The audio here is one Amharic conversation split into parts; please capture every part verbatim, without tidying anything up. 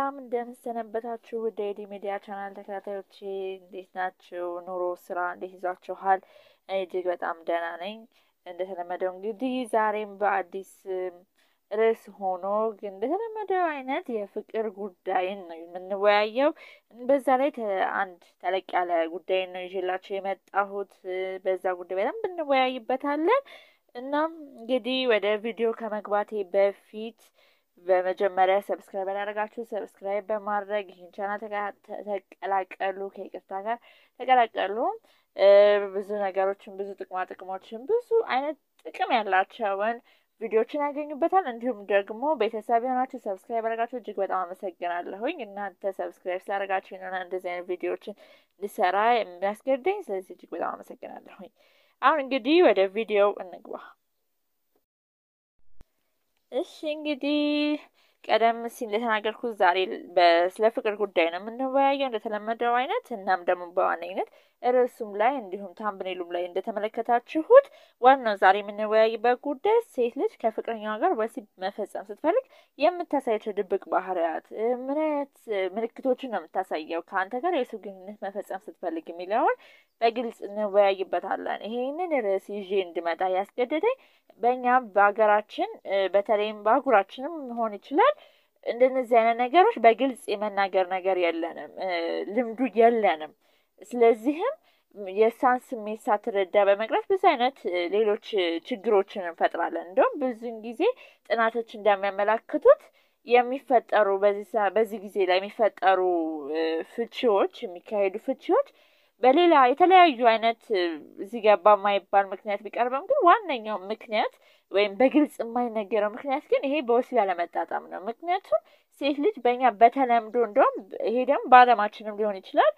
ሰላም እንደምሰነበታችሁ ወደ ዲ ሚዲያ ቻናል ተከታታዮቼ እንዴት ናችሁ? ኑሮ ስራ እንዴት ይዟችኋል? እኔ እጅግ በጣም ደህና ነኝ። እንደተለመደው እንግዲህ ዛሬም በአዲስ ርዕስ ሆኖ ግን እንደተለመደው አይነት የፍቅር ጉዳይን ነው የምንወያየው። በዛ ላይ አንድ ተለቅ ያለ ጉዳይ ነው ይዤላችሁ የመጣሁት። በዛ ጉዳይ በደንብ እንወያይበታለን። እናም እንግዲህ ወደ ቪዲዮ ከመግባቴ በፊት በመጀመሪያ ሰብስክራይብ ያደረጋችሁ ሰብስክራይብ በማድረግ ይህን ቻናል ተቀላቀሉ። ከይቅርታ ጋር ተቀላቀሉ። ብዙ ነገሮችን ብዙ ጥቅማ ጥቅሞችን ብዙ አይነት ጥቅም ያላቸውን ቪዲዮዎችን ያገኙበታል። እንዲሁም ደግሞ ቤተሰብ የሆናችሁ ሰብስክራይብ ያደረጋችሁ እጅግ በጣም አመሰግናለሁኝ። እናንተ ሰብስክራይብ ስላደረጋችሁ እና እንደዚህ አይነት ቪዲዮዎችን ልሰራ የሚያስገድደኝ፣ ስለዚህ እጅግ በጣም አመሰግናለሁኝ። አሁን እንግዲህ ወደ ቪዲዮው እንግባ። እሺ እንግዲህ ቀደም ሲል እንደተናገርኩት ዛሬ በስለ ፍቅር ጉዳይ ነው የምንወያየው እንደተለመደው አይነት። እናም ደግሞ በዋነኝነት ርዕሱም ላይ እንዲሁም ታምብኔሉም ላይ እንደተመለከታችሁት ዋናው ዛሬ የምንወያይበት ጉዳይ ሴት ልጅ ከፍቅረኛዋ ጋር ወሲብ መፈጸም ስትፈልግ የምታሳያቸው ድብቅ ባህሪያት፣ ምን አይነት ምልክቶችን ነው የምታሳየው ከአንተ ጋር የወሲብ ግንኙነት መፈጸም ስትፈልግ የሚለውን በግልጽ እንወያይበታለን። ይሄንን ርዕስ ይዤ እንድመጣ ያስገደደኝ በእኛ በሀገራችን በተለይም በአህጉራችንም ሊሆን ይችላል እንደነዚህ አይነት ነገሮች በግልጽ የመናገር ነገር የለንም፣ ልምዱ የለንም። ስለዚህም የእሷን ስሜት ሳትረዳ በመቅረት ብዙ አይነት ሌሎች ችግሮችን እንፈጥራለን። እንደውም ብዙውን ጊዜ ጥናቶች እንደሚያመላክቱት የሚፈጠሩ በዚህ ጊዜ ላይ የሚፈጠሩ ፍቺዎች የሚካሄዱ ፍቺዎች በሌላ የተለያዩ አይነት እዚህ ጋር በማይባል ምክንያት ቢቀርብም ግን ዋነኛው ምክንያት ወይም በግልጽ የማይነገረው ምክንያት ግን ይሄ በወሲብ ያለመጣጣም ነው። ምክንያቱም ሴት ልጅ በእኛ በተለምዶ እንደውም ይሄ ደግሞ በዓለማችንም ሊሆን ይችላል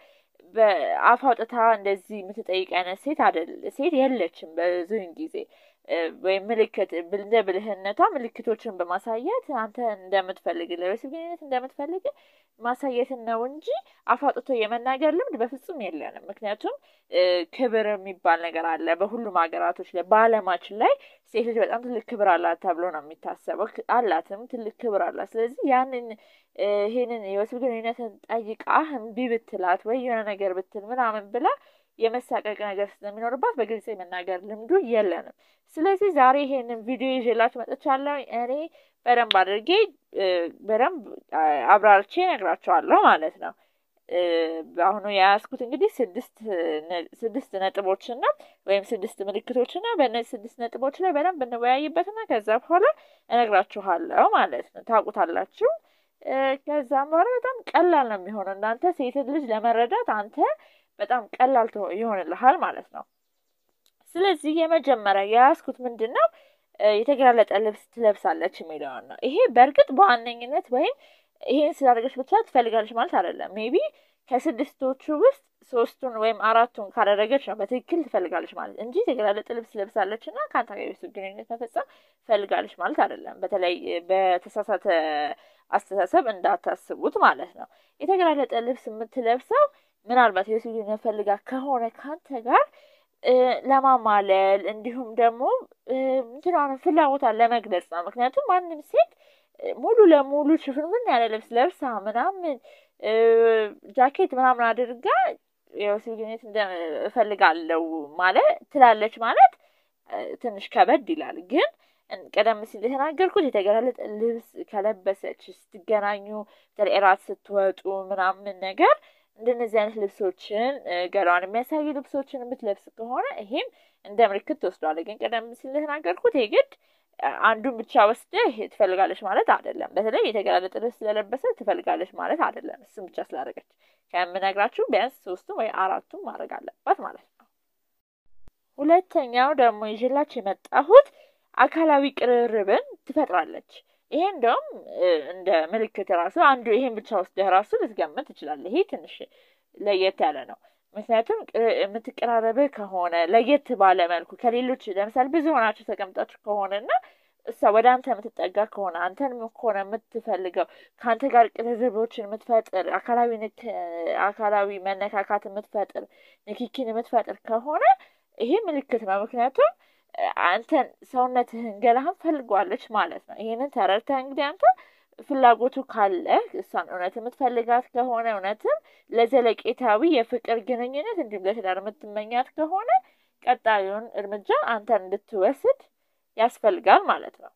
በአፍ አውጥታ እንደዚህ የምትጠይቅ አይነት ሴት አይደል ሴት የለችም። ብዙውን ጊዜ ወይም ምልክት እንደ ብልህነቷ ምልክቶችን በማሳየት አንተ እንደምትፈልግ ለወሲብ ግንኙነት እንደምትፈልግ ማሳየትን ነው እንጂ አፍ አውጥቶ የመናገር ልምድ በፍጹም የለንም። ምክንያቱም ክብር የሚባል ነገር አለ በሁሉም ሀገራቶች ላይ። በዓለማችን ላይ ሴት ልጅ በጣም ትልቅ ክብር አላት ተብሎ ነው የሚታሰበው። አላትም፣ ትልቅ ክብር አላት። ስለዚህ ያንን ይሄንን የወሲብ ግንኙነትን ጠይቃ እምቢ ብትላት ወይ የሆነ ነገር ብትል ምናምን ብላ የመሳቀቅ ነገር ስለሚኖርባት በግልጽ የመናገር ልምዱ የለንም። ስለዚህ ዛሬ ይሄንን ቪዲዮ ይዤላችሁ መጥቻለሁ። እኔ በደንብ አድርጌ በደንብ አብራርቼ እነግራችኋለሁ ማለት ነው። በአሁኑ የያዝኩት እንግዲህ ስድስት ስድስት ነጥቦችን ነው ወይም ስድስት ምልክቶችን ነው። በእነዚህ ስድስት ነጥቦች ላይ በደንብ እንወያይበትና ከዛ በኋላ እነግራችኋለሁ ማለት ነው። ታውቁታላችሁ። ከዛም በኋላ በጣም ቀላል ነው የሚሆነው። እናንተ ሴት ልጅ ለመረዳት አንተ በጣም ቀላል ይሆንልሃል ማለት ነው። ስለዚህ የመጀመሪያ የያዝኩት ምንድን ነው የተገላለጠ ልብስ ትለብሳለች የሚለውን ነው። ይሄ በእርግጥ በዋነኝነት ወይም ይሄን ስላደረገች ብቻ ትፈልጋለች ማለት አይደለም። ሜቢ ከስድስቶቹ ውስጥ ሶስቱን ወይም አራቱን ካደረገች ነው በትክክል ትፈልጋለች ማለት እንጂ የተገላለጠ ልብስ ለብሳለች እና ከአንተ ጋር የወሲብ ግንኙነት መፈጸም ትፈልጋለች ማለት አይደለም። በተለይ በተሳሳተ አስተሳሰብ እንዳታስቡት ማለት ነው። የተገላለጠ ልብስ የምትለብሰው ምናልባት የወሲብ ግንኙነት ፈልጋ ከሆነ ከአንተ ጋር ለማማለል እንዲሁም ደግሞ እንትናን ፍላጎቷን ለመግለጽ ነው። ምክንያቱም ማንም ሴት ሙሉ ለሙሉ ሽፍንምን ያለ ልብስ ለብሳ ምናምን ጃኬት ምናምን አድርጋ የወሲብ ግንኙነት እንደፈልጋለሁ ማለት ትላለች ማለት ትንሽ ከበድ ይላል። ግን ቀደም ሲል የተናገርኩት የተገላለጠ ልብስ ከለበሰች ስትገናኙ እራት ስትወጡ ምናምን ነገር እንደነዚህ አይነት ልብሶችን ገላዋን የሚያሳዩ ልብሶችን የምትለብስ ከሆነ ይሄም እንደ ምልክት ትወስዷል። ግን ቀደም ሲል የተናገርኩት የግድ አንዱን ብቻ ወስደህ ትፈልጋለች ማለት አይደለም። በተለይ የተገላለጠ ልብስ ስለለበሰች ትፈልጋለች ማለት አይደለም። እሱም ብቻ ስላደረገች ከምነግራችሁ ቢያንስ ሶስቱም ወይ አራቱም ማድረግ አለባት ማለት ነው። ሁለተኛው ደግሞ ይዤላችሁ የመጣሁት አካላዊ ቅርርብን ትፈጥራለች። ይሄ እንደውም እንደ ምልክት ራሱ አንዱ ይሄን ብቻ ወስደህ ራሱ ልትገምት ትችላለህ። ይሄ ትንሽ ለየት ያለ ነው። ምክንያቱም የምትቀራረብ ከሆነ ለየት ባለ መልኩ ከሌሎች ለምሳሌ ብዙ ሆናችሁ ተቀምጣችሁ ከሆነና እሷ ወደ አንተ የምትጠጋ ከሆነ አንተን ከሆነ የምትፈልገው ከአንተ ጋር ቅርርቦችን የምትፈጥር አካላዊ አካላዊ መነካካት የምትፈጥር ንክኪን የምትፈጥር ከሆነ ይሄ ምልክት ነው። ምክንያቱም አንተን ሰውነትህን ገላህን ፈልጓለች ማለት ነው። ይሄንን ተረድተህ እንግዲህ አንተ ፍላጎቱ ካለ እሷን እውነት የምትፈልጋት ከሆነ እውነትም ለዘለቄታዊ የፍቅር ግንኙነት እንዲሁም ለትዳር የምትመኛት ከሆነ ቀጣዩን እርምጃ አንተን እንድትወስድ ያስፈልጋል ማለት ነው።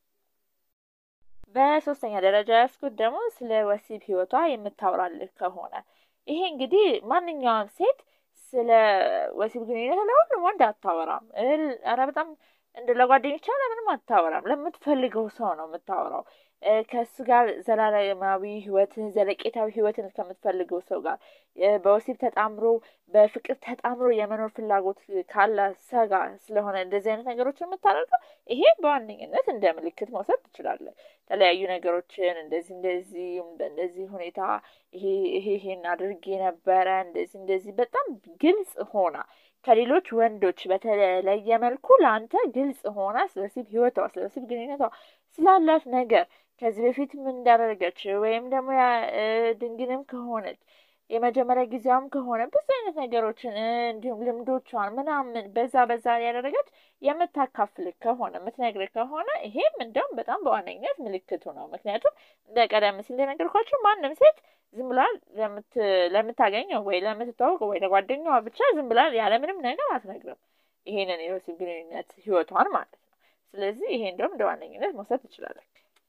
በሶስተኛ ደረጃ ያስኩት ደግሞ ስለ ወሲብ ህይወቷ የምታወራልህ ከሆነ ይሄ እንግዲህ ማንኛውም ሴት ስለ ወሲብ ግንኙነት ለሁሉም ወንድ አታወራም። ኧረ በጣም እንደ ለጓደኞቿ ለምንም አታወራም። ለምትፈልገው ሰው ነው የምታወራው። ከሱ ጋር ዘላለማዊ ህይወትን ዘለቄታዊ ህይወትን ከምትፈልገው ሰው ጋር በወሲብ ተጣምሮ በፍቅር ተጣምሮ የመኖር ፍላጎት ካለ ሰው ጋር ስለሆነ እንደዚህ አይነት ነገሮችን የምታደርገው ይሄ በዋነኝነት እንደ ምልክት መውሰድ ትችላለህ። የተለያዩ ነገሮችን እንደዚህ እንደዚህ በእንደዚህ ሁኔታ ይሄ ይሄ ይሄን አድርጌ ነበረ እንደዚህ እንደዚህ በጣም ግልጽ ሆና ከሌሎች ወንዶች በተለየ መልኩ ለአንተ ግልጽ ሆና ስለወሲብ ህይወቷ ስለወሲብ ግንኙነቷ ስላላት ነገር ከዚህ በፊት ምን እንዳደረገች ወይም ደግሞ ድንግልም ከሆነች የመጀመሪያ ጊዜዋም ከሆነ ብዙ አይነት ነገሮችን እንዲሁም ልምዶቿን ምናምን በዛ በዛ ያደረገች የምታካፍልህ ከሆነ የምትነግርህ ከሆነ ይሄም እንደውም በጣም በዋነኝነት ምልክቱ ነው። ምክንያቱም እንደ ቀደም ሲል እንደነገርኳችሁ ማንም ሴት ዝም ብላ ለምታገኘው ወይ ለምትተዋወቀው ወይ ለጓደኛዋ ብቻ ዝም ብላ ያለምንም ነገር አትነግርም ይሄንን የወሲብ ግንኙነት ህይወቷን ማለት ነው። ስለዚህ ይሄ እንደውም እንደ ዋነኝነት መውሰድ ትችላለህ።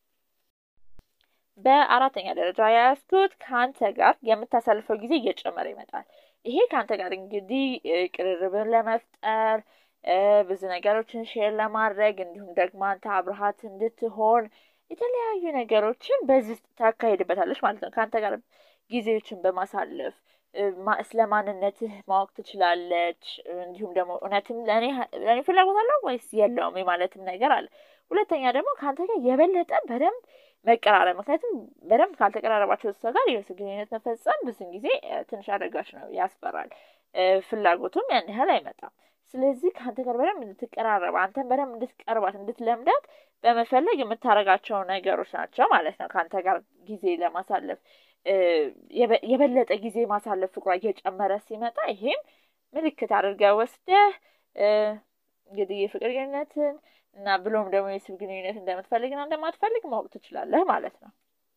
በአራተኛ ደረጃ ያስኩት ከአንተ ጋር የምታሳልፈው ጊዜ እየጨመረ ይመጣል። ይሄ ከአንተ ጋር እንግዲህ ቅርርብን ለመፍጠር ብዙ ነገሮችን ሼር ለማድረግ እንዲሁም ደግሞ አንተ አብረሃት እንድትሆን የተለያዩ ነገሮችን በዚህ ታካሂድበታለች ማለት ነው። ከአንተ ጋር ጊዜዎችን በማሳለፍ ስለ ማንነትህ ማወቅ ትችላለች። እንዲሁም ደግሞ እውነትም ለእኔ ለእኔ ፍላጎት አለው ወይስ የለውም የማለትም ነገር አለ። ሁለተኛ ደግሞ ከአንተ ጋር የበለጠ በደንብ መቀራረብ። ምክንያቱም በደንብ ካልተቀራረባቸው ሰው ጋር የወሲብ ግንኙነት መፈጸም ብዙ ጊዜ ትንሽ አደጋች ነው፣ ያስፈራል። ፍላጎቱም ያን ያህል አይመጣም። ስለዚህ ከአንተ ጋር በደንብ እንድትቀራረብ አንተን በደንብ እንድትቀርባት እንድትለምዳት በመፈለግ የምታደርጋቸው ነገሮች ናቸው ማለት ነው። ከአንተ ጋር ጊዜ ለማሳለፍ የበለጠ ጊዜ ማሳለፍ ፍቅሯ እየጨመረ ሲመጣ ይሄም ምልክት አድርገህ ወስደህ እንግዲህ የፍቅር ግንኙነትን እና ብሎም ደግሞ የወሲብ ግንኙነት እንደምትፈልግና እንደማትፈልግ ማወቅ ትችላለህ ማለት ነው።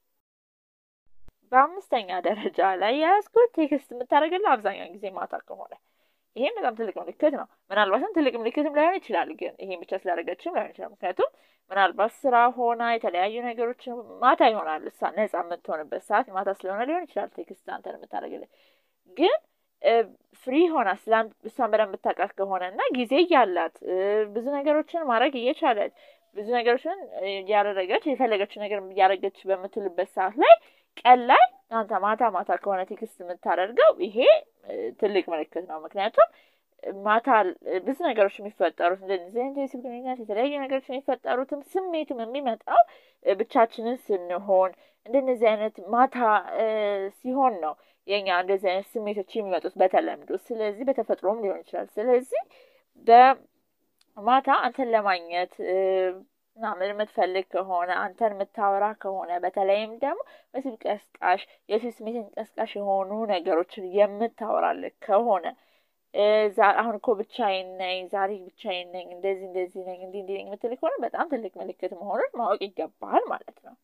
በአምስተኛ ደረጃ ላይ ያስኩት ቴክስት የምታደርግልህ አብዛኛውን ጊዜ ማታ ከሆነ ይሄም በጣም ትልቅ ምልክት ነው። ምናልባትም ትልቅ ምልክትም ላይሆን ይችላል፣ ግን ይሄን ብቻ ስላደረገችም ላይሆን ይችላል። ምክንያቱም ምናልባት ስራ ሆና የተለያዩ ነገሮችን ማታ ይሆናል እሷ ነጻ የምትሆንበት ሰዓት ማታ ስለሆነ ሊሆን ይችላል ቴክስት አንተን የምታደርግልህ። ግን ፍሪ ሆና ስላን እሷን በደንብ ብታውቃት ከሆነ እና ጊዜ እያላት ብዙ ነገሮችን ማድረግ እየቻለች ብዙ ነገሮችን እያደረገች የፈለገችው ነገር እያደረገች በምትልበት ሰዓት ላይ ቀን ላይ አንተ ማታ ማታ ከሆነ ቴክስት የምታደርገው ይሄ ትልቅ ምልክት ነው። ምክንያቱም ማታ ብዙ ነገሮች የሚፈጠሩት እንደዚህ እንደዚህ ግንኙነት የተለያዩ ነገሮች የሚፈጠሩትም ስሜቱም የሚመጣው ብቻችንን ስንሆን እንደነዚህ አይነት ማታ ሲሆን ነው የኛ እንደዚህ አይነት ስሜቶች የሚመጡት በተለምዶ። ስለዚህ በተፈጥሮም ሊሆን ይችላል። ስለዚህ በማታ አንተን ለማግኘት ምናምን የምትፈልግ ከሆነ አንተን የምታወራ ከሆነ በተለይም ደግሞ ወሲብ ቀስቃሽ የወሲብ ስሜትን ቀስቃሽ የሆኑ ነገሮችን የምታወራልህ ከሆነ አሁን እኮ ብቻዬን ነኝ፣ ዛሬ ብቻዬን ነኝ፣ እንደዚህ እንደዚህ ነኝ፣ እንዲህ እንዲህ ነኝ የምትል ከሆነ በጣም ትልቅ ምልክት መሆኑን ማወቅ ይገባል ማለት ነው።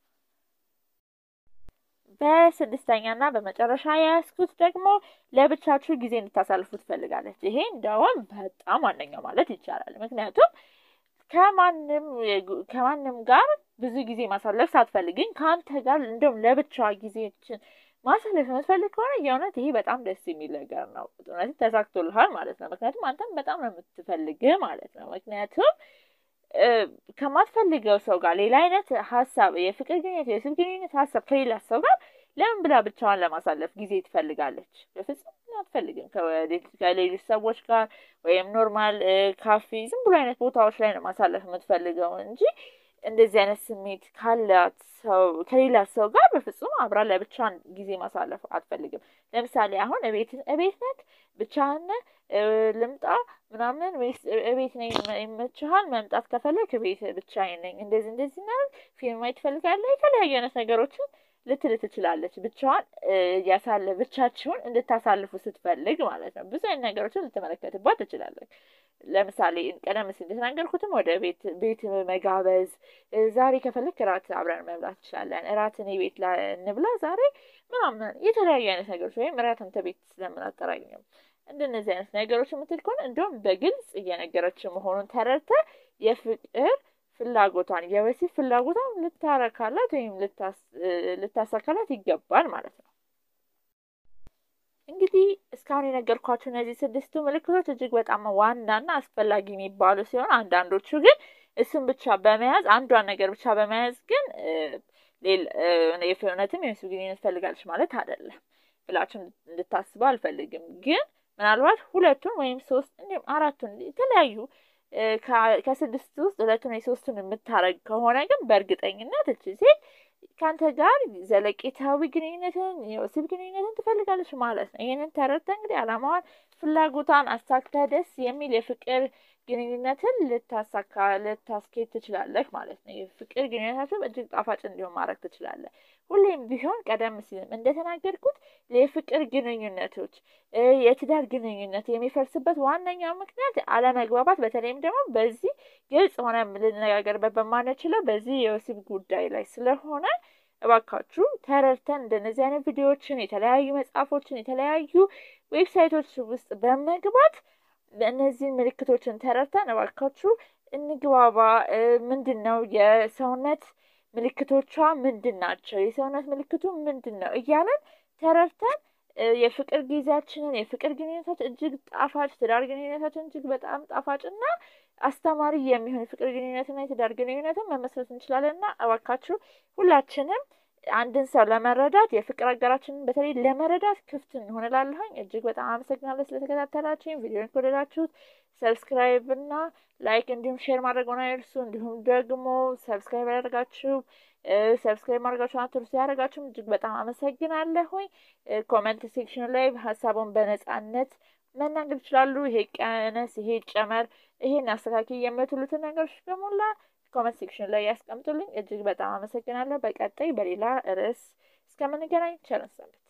በስድስተኛና በመጨረሻ ያስኩት ደግሞ ለብቻችሁ ጊዜ እንድታሳልፉ ትፈልጋለች። ይሄ እንደውም በጣም ዋነኛው ማለት ይቻላል። ምክንያቱም ከማንም ከማንም ጋር ብዙ ጊዜ ማሳለፍ ሳትፈልግኝ ከአንተ ጋር እንደውም ለብቻዋ ጊዜችን ማሳለፍ የምትፈልግ ከሆነ የእውነት ይሄ በጣም ደስ የሚል ነገር ነው። እውነት ተሳክቶልሃል ማለት ነው። ምክንያቱም አንተም በጣም ነው የምትፈልግህ ማለት ነው። ምክንያቱም ከማትፈልገው ሰው ጋር ሌላ አይነት ሀሳብ የፍቅር ግንኙነት የወሲብ ግንኙነት ሀሳብ ከሌላ ሰው ጋር ለምን ብላ ብቻዋን ለማሳለፍ ጊዜ ትፈልጋለች? በፍጹም አትፈልግም። ከሌሎች ሰዎች ጋር ወይም ኖርማል ካፌ ዝም ብሎ አይነት ቦታዎች ላይ ነው ማሳለፍ የምትፈልገው እንጂ እንደዚህ አይነት ስሜት ካላት ሰው ከሌላ ሰው ጋር በፍጹም አብራ ለብቻዋን ጊዜ ማሳለፍ አትፈልግም። ለምሳሌ አሁን እቤት እቤት ነክ ብቻህን ልምጣ ምናምን ወይስ እቤት ነኝ ይመችሃል መምጣት ከፈለክ እቤት ብቻዬን ነኝ እንደዚህ እንደዚህ ነው ፊልም ማየት ትፈልጋለህ የተለያዩ አይነት ነገሮችን ልትል ትችላለች። ብቻዋን ያሳለ ብቻቸውን እንድታሳልፉ ስትፈልግ ማለት ነው። ብዙ አይነት ነገሮችን ልትመለከትባት ትችላለች። ለምሳሌ ቀደም ሲል እንደተናገርኩትም ወደ ቤት ቤት መጋበዝ፣ ዛሬ ከፈለክ እራት አብረን መብላት እንችላለን፣ እራት እኔ ቤት ላይ እንብላ ዛሬ ምናምን የተለያዩ አይነት ነገሮች ወይም እራት አንተ ቤት ስለምን አጠራኝም እንደነዚህ አይነት ነገሮች የምትል ከሆነ እንደውም በግልጽ እየነገረች መሆኑን ተረድተህ የፍቅር ፍላጎቷን የወሲብ ፍላጎቷን ልታረካላት ወይም ልታሳካላት ይገባል ማለት ነው። እንግዲህ እስካሁን የነገርኳችሁ እነዚህ ስድስቱ ምልክቶች እጅግ በጣም ዋናና አስፈላጊ የሚባሉ ሲሆን አንዳንዶቹ ግን እሱን ብቻ በመያዝ አንዷን ነገር ብቻ በመያዝ ግን ሌላ የፍቅርነትም የወሲብ ግንኙነት ፈልጋለች ማለት አይደለም ብላችሁ እንድታስቡ አልፈልግም። ግን ምናልባት ሁለቱን ወይም ሶስት እንዲሁም አራቱን የተለያዩ ከስድስቱ ውስጥ ሁለቱን ወይ ሶስቱን የምታረግ ከሆነ ግን በእርግጠኝነት እቺ ሴት ካንተ ጋር ዘለቄታዊ ግንኙነትን የወሲብ ግንኙነትን ትፈልጋለች ማለት ነው። ይሄንን ተረድተህ እንግዲህ አላማዋን ፍላጎቷን አሳክተህ ደስ የሚል የፍቅር ግንኙነትን ልታሳካ ልታስኬድ ትችላለህ ማለት ነው። የፍቅር ግንኙነታችሁ እጅግ ጣፋጭ እንዲሆን ማድረግ ትችላለህ። ሁሌም ቢሆን ቀደም ሲልም እንደተናገርኩት የፍቅር ግንኙነቶች የትዳር ግንኙነት የሚፈርስበት ዋነኛው ምክንያት አለመግባባት፣ በተለይም ደግሞ በዚህ ግልጽ ሆነ ልንነጋገርበት በማንችለው በዚህ የወሲብ ጉዳይ ላይ ስለሆነ እባካችሁ ተረድተን እንደነዚህ አይነት ቪዲዮዎችን፣ የተለያዩ መጽሐፎችን፣ የተለያዩ ዌብሳይቶች ውስጥ በመግባት እነዚህ ምልክቶችን ተረድተን እባካችሁ እንግባባ። ምንድነው የሰውነት ምልክቶቿ ምንድን ናቸው? የሰውነት ምልክቱ ምንድን ነው? እያለን ተረድተን የፍቅር ጊዜያችንን የፍቅር ግንኙነታችን እጅግ ጣፋጭ ትዳር ግንኙነታችን እጅግ በጣም ጣፋጭና አስተማሪ የሚሆን የፍቅር ግንኙነትና የትዳር ግንኙነትን መመስረት እንችላለንና እባካችሁ ሁላችንም አንድን ሰው ለመረዳት የፍቅር አጋራችንን በተለይ ለመረዳት ክፍት እንሆንላለሁኝ። እጅግ በጣም አመሰግናለሁ ስለተከታተላችሁኝ። ቪዲዮን ከወደዳችሁት ሰብስክራይብ እና ላይክ እንዲሁም ሼር ማድረግዎን አይርሱ። እንዲሁም ደግሞ ሰብስክራይብ ያደርጋችሁ ሰብስክራይብ ማድረጋችሁን አትርሱ። ያደርጋችሁም እጅግ በጣም አመሰግናለሁኝ። ኮሜንት ሴክሽን ላይ ሀሳቡን በነጻነት መናገር ይችላሉ። ይሄ ቀነስ፣ ይሄ ጨመር፣ ይሄን አስተካክል የምትሉትን ነገሮች በሙላ ኮሜንት ሴክሽን ላይ ያስቀምጡልኝ። እጅግ በጣም አመሰግናለሁ። በቀጣይ በሌላ ርዕስ እስከምንገናኝ ቸር እንሰንብት።